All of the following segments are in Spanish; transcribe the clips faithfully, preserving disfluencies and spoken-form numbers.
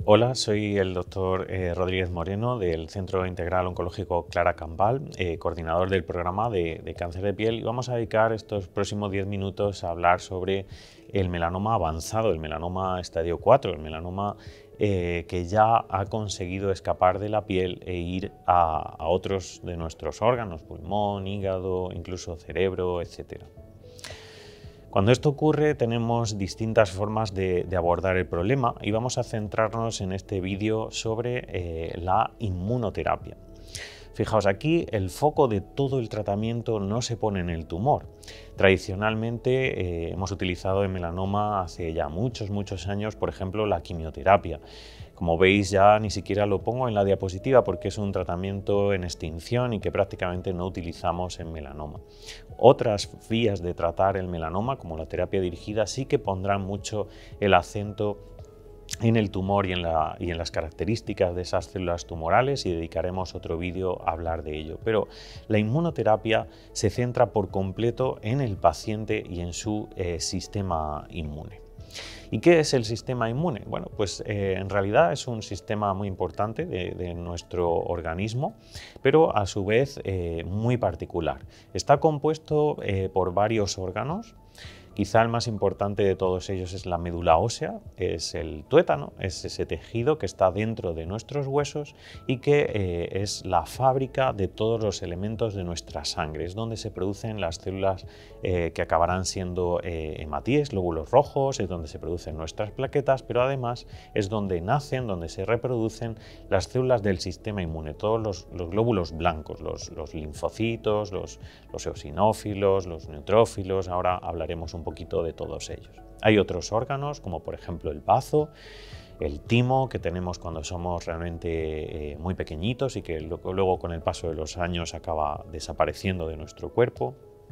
Hola, soy el doctor eh, Rodríguez Moreno del Centro Integral Oncológico Clara Campal, eh, coordinador del programa de, de cáncer de piel, y vamos a dedicar estos próximos diez minutos a hablar sobre el melanoma avanzado, el melanoma estadio cuatro, el melanoma eh, que ya ha conseguido escapar de la piel e ir a, a otros de nuestros órganos, pulmón, hígado, incluso cerebro, etcétera. Cuando esto ocurre tenemos distintas formas de, de abordar el problema y vamos a centrarnos en este vídeo sobre eh, la inmunoterapia. Fijaos, aquí el foco de todo el tratamiento no se pone en el tumor. Tradicionalmente eh, hemos utilizado en melanoma hace ya muchos, muchos años, por ejemplo, la quimioterapia. Como veis, ya ni siquiera lo pongo en la diapositiva porque es un tratamiento en extinción y que prácticamente no utilizamos en melanoma. Otras vías de tratar el melanoma, como la terapia dirigida, sí que pondrán mucho el acento en el tumor y en, la, y en las características de esas células tumorales, y dedicaremos otro vídeo a hablar de ello. Pero la inmunoterapia se centra por completo en el paciente y en su eh, sistema inmune. ¿Y qué es el sistema inmune? Bueno, pues eh, en realidad es un sistema muy importante de, de nuestro organismo, pero a su vez eh, muy particular. Está compuesto eh, por varios órganos. Quizá el más importante de todos ellos es la médula ósea, es el tuétano, es ese tejido que está dentro de nuestros huesos y que eh, es la fábrica de todos los elementos de nuestra sangre. Es donde se producen las células eh, que acabarán siendo eh, hematíes, glóbulos rojos, es donde se producen nuestras plaquetas, pero además es donde nacen, donde se reproducen las células del sistema inmune, todos los, los glóbulos blancos, los, los linfocitos, los, los eosinófilos, los neutrófilos. Ahora hablaremos un poquito de todos ellos. Hay otros órganos, como por ejemplo el bazo, el timo, que tenemos cuando somos realmente eh, muy pequeñitos y que luego con el paso de los años acaba desapareciendo de nuestro cuerpo.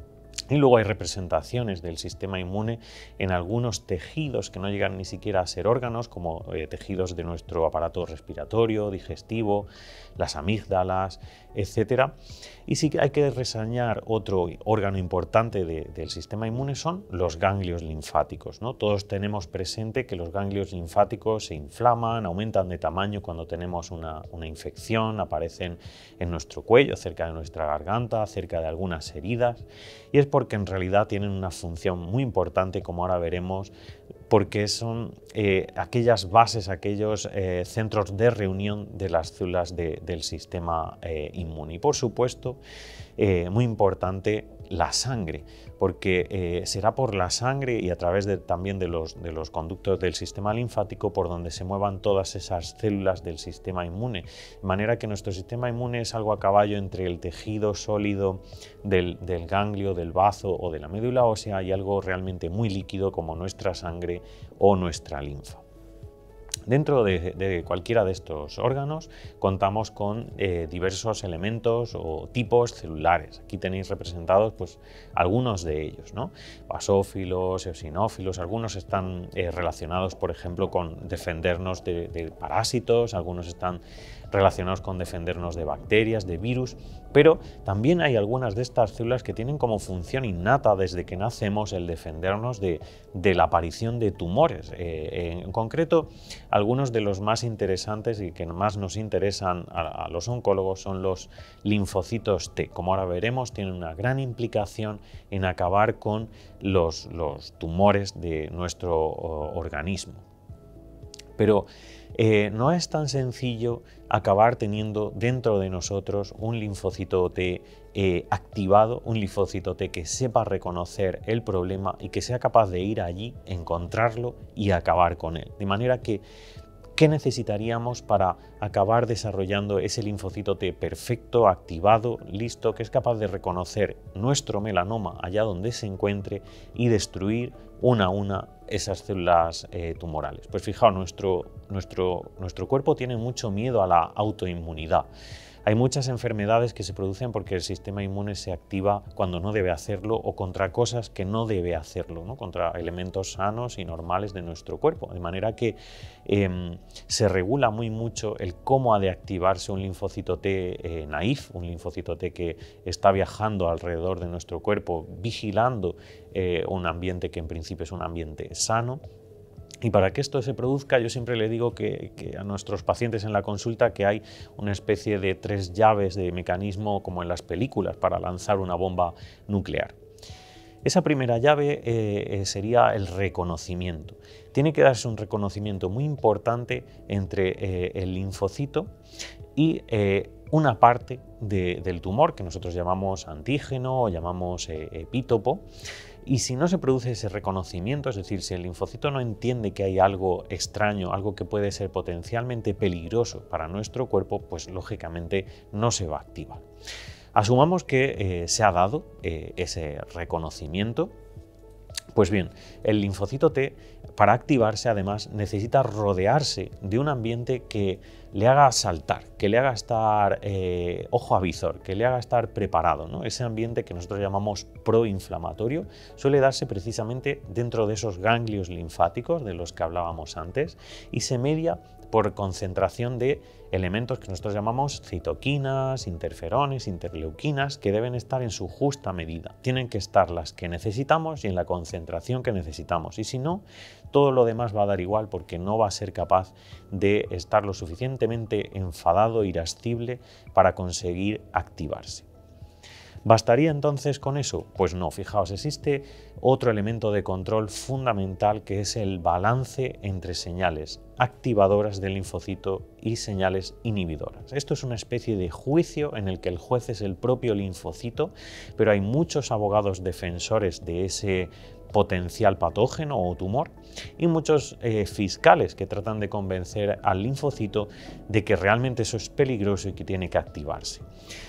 Y luego hay representaciones del sistema inmune en algunos tejidos que no llegan ni siquiera a ser órganos, como eh, tejidos de nuestro aparato respiratorio, digestivo, las amígdalas, etcétera. Y sí que hay que reseñar otro órgano importante de, del sistema inmune, son los ganglios linfáticos, ¿no? Todos tenemos presente que los ganglios linfáticos se inflaman, aumentan de tamaño cuando tenemos una, una infección, aparecen en nuestro cuello, cerca de nuestra garganta, cerca de algunas heridas. Y es porque en realidad tienen una función muy importante, como ahora veremos, porque son eh, aquellas bases, aquellos eh, centros de reunión de las células de, del sistema eh, inmune. Y por supuesto, eh, muy importante, la sangre, porque eh, será por la sangre y a través de, también de los, de los conductos del sistema linfático por donde se muevan todas esas células del sistema inmune. De manera que nuestro sistema inmune es algo a caballo entre el tejido sólido del, del ganglio, del bazo o de la médula ósea y algo realmente muy líquido como nuestra sangre o nuestra linfa. Dentro de, de cualquiera de estos órganos contamos con eh, diversos elementos o tipos celulares. Aquí tenéis representados pues, algunos de ellos, ¿no? Basófilos, eosinófilos, algunos están eh, relacionados, por ejemplo, con defendernos de, de parásitos, algunos están relacionados con defendernos de bacterias, de virus, pero también hay algunas de estas células que tienen como función innata desde que nacemos el defendernos de, de la aparición de tumores. Eh, en concreto, algunos de los más interesantes y que más nos interesan a, a los oncólogos son los linfocitos T. Como ahora veremos, tienen una gran implicación en acabar con los, los tumores de nuestro o, organismo. Pero eh, no es tan sencillo acabar teniendo dentro de nosotros un linfocito T eh, activado, un linfocito T que sepa reconocer el problema y que sea capaz de ir allí, encontrarlo y acabar con él. De manera que, ¿qué necesitaríamos para acabar desarrollando ese linfocito T perfecto, activado, listo, que es capaz de reconocer nuestro melanoma allá donde se encuentre y destruir una a una esas células eh, tumorales? Pues fijaos, nuestro, nuestro, nuestro cuerpo tiene mucho miedo a la autoinmunidad. Hay muchas enfermedades que se producen porque el sistema inmune se activa cuando no debe hacerlo o contra cosas que no debe hacerlo, ¿no? Contra elementos sanos y normales de nuestro cuerpo. De manera que eh, se regula muy mucho el cómo ha de activarse un linfocito T eh, naif, un linfocito T que está viajando alrededor de nuestro cuerpo, vigilando eh, un ambiente que en principio es un ambiente sano. Y para que esto se produzca, yo siempre le digo que, que a nuestros pacientes en la consulta que hay una especie de tres llaves de mecanismo como en las películas para lanzar una bomba nuclear. Esa primera llave eh, sería el reconocimiento. Tiene que darse un reconocimiento muy importante entre eh, el linfocito y eh, una parte de, del tumor que nosotros llamamos antígeno o llamamos eh, epítopo. Y si no se produce ese reconocimiento, es decir, si el linfocito no entiende que hay algo extraño, algo que puede ser potencialmente peligroso para nuestro cuerpo, pues lógicamente no se va a activar. Asumamos que eh, se ha dado eh, ese reconocimiento. Pues bien, el linfocito T, para activarse, además, necesita rodearse de un ambiente que le haga saltar, que le haga estar eh, ojo a visor, que le haga estar preparado, ¿no? Ese ambiente que nosotros llamamos proinflamatorio suele darse precisamente dentro de esos ganglios linfáticos de los que hablábamos antes y se media por concentración de elementos que nosotros llamamos citoquinas, interferones, interleuquinas, que deben estar en su justa medida. Tienen que estar las que necesitamos y en la concentración que necesitamos. Y si no, todo lo demás va a dar igual porque no va a ser capaz de estar lo suficientemente enfadado, irascible para conseguir activarse. ¿Bastaría entonces con eso? Pues no, fijaos, existe otro elemento de control fundamental que es el balance entre señales activadoras del linfocito y señales inhibidoras. Esto es una especie de juicio en el que el juez es el propio linfocito, pero hay muchos abogados defensores de ese potencial patógeno o tumor y muchos eh, fiscales que tratan de convencer al linfocito de que realmente eso es peligroso y que tiene que activarse.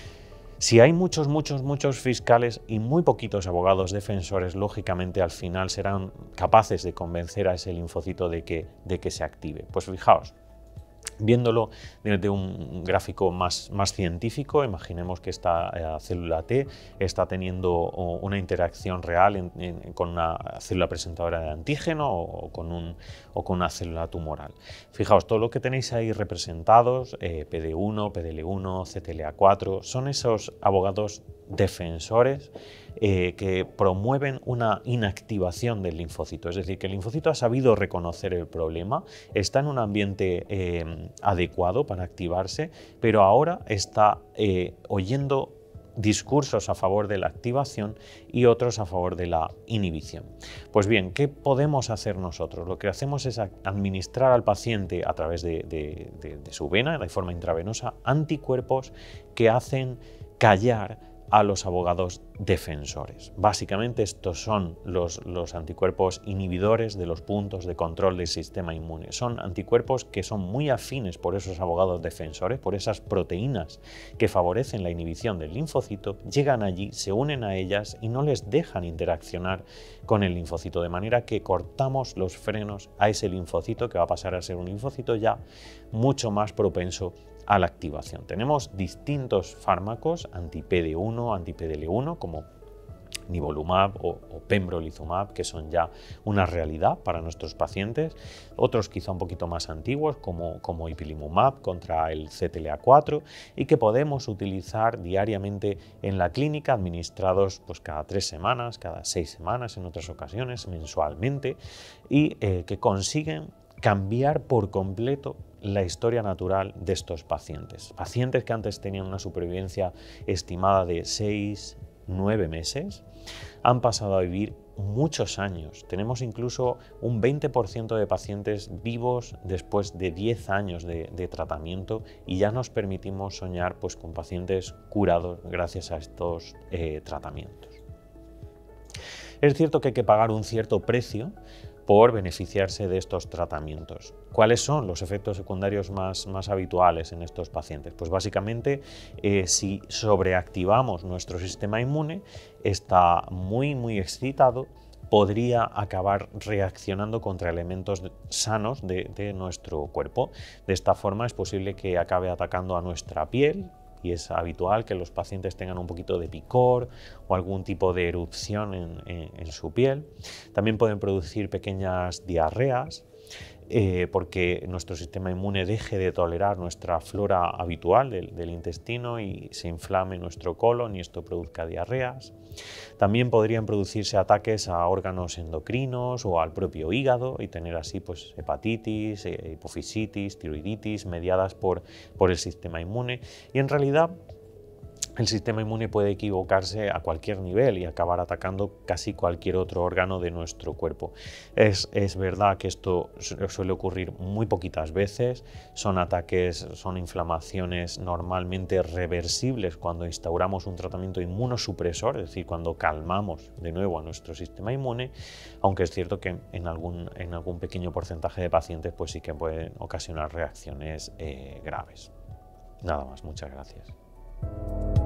Si hay muchos, muchos, muchos fiscales y muy poquitos abogados defensores, lógicamente al final serán capaces de convencer a ese linfocito de que, de que se active. Pues fijaos, viéndolo desde un gráfico más, más científico, imaginemos que esta eh, célula T está teniendo o, una interacción real en, en, con una célula presentadora de antígeno o con, un, o con una célula tumoral. Fijaos, todo lo que tenéis ahí representados, eh, P D uno, P D L uno, C T L A cuatro, son esos abogados defensores eh, que promueven una inactivación del linfocito. Es decir, que el linfocito ha sabido reconocer el problema, está en un ambiente eh, adecuado para activarse, pero ahora está eh, oyendo discursos a favor de la activación y otros a favor de la inhibición. Pues bien, ¿qué podemos hacer nosotros? Lo que hacemos es administrar al paciente a través de, de, de, de su vena, de forma intravenosa, anticuerpos que hacen callar a los abogados defensores. Básicamente estos son los, los anticuerpos inhibidores de los puntos de control del sistema inmune. Son anticuerpos que son muy afines por esos abogados defensores, por esas proteínas que favorecen la inhibición del linfocito, llegan allí, se unen a ellas y no les dejan interaccionar con el linfocito, de manera que cortamos los frenos a ese linfocito que va a pasar a ser un linfocito ya mucho más propenso a la activación. Tenemos distintos fármacos anti-P D uno, anti-P D L uno, como nivolumab o, o pembrolizumab, que son ya una realidad para nuestros pacientes. Otros quizá un poquito más antiguos, como, como ipilimumab contra el C T L A cuatro, y que podemos utilizar diariamente en la clínica, administrados pues, cada tres semanas, cada seis semanas en otras ocasiones, mensualmente, y eh, que consiguen cambiar por completo la historia natural de estos pacientes. Pacientes que antes tenían una supervivencia estimada de seis, nueve meses, han pasado a vivir muchos años. Tenemos incluso un veinte por ciento de pacientes vivos después de diez años de, de tratamiento y ya nos permitimos soñar pues, con pacientes curados gracias a estos eh, tratamientos. Es cierto que hay que pagar un cierto precio por beneficiarse de estos tratamientos. ¿Cuáles son los efectos secundarios más, más habituales en estos pacientes? Pues básicamente, eh, si sobreactivamos nuestro sistema inmune, está muy, muy excitado, podría acabar reaccionando contra elementos sanos de, de nuestro cuerpo. De esta forma es posible que acabe atacando a nuestra piel, y es habitual que los pacientes tengan un poquito de picor o algún tipo de erupción en, en, en su piel. También pueden producir pequeñas diarreas eh, porque nuestro sistema inmune deje de tolerar nuestra flora habitual del, del intestino y se inflame nuestro colon y esto produzca diarreas. También podrían producirse ataques a órganos endocrinos o al propio hígado y tener así pues, hepatitis, eh, hipofisitis, tiroiditis mediadas por, por el sistema inmune. Y en realidad el sistema inmune puede equivocarse a cualquier nivel y acabar atacando casi cualquier otro órgano de nuestro cuerpo. Es, es verdad que esto suele ocurrir muy poquitas veces, son ataques, son inflamaciones normalmente reversibles cuando instauramos un tratamiento inmunosupresor, es decir, cuando calmamos de nuevo a nuestro sistema inmune, aunque es cierto que en algún, en algún pequeño porcentaje de pacientes pues sí que pueden ocasionar reacciones eh, graves. Nada más, muchas gracias.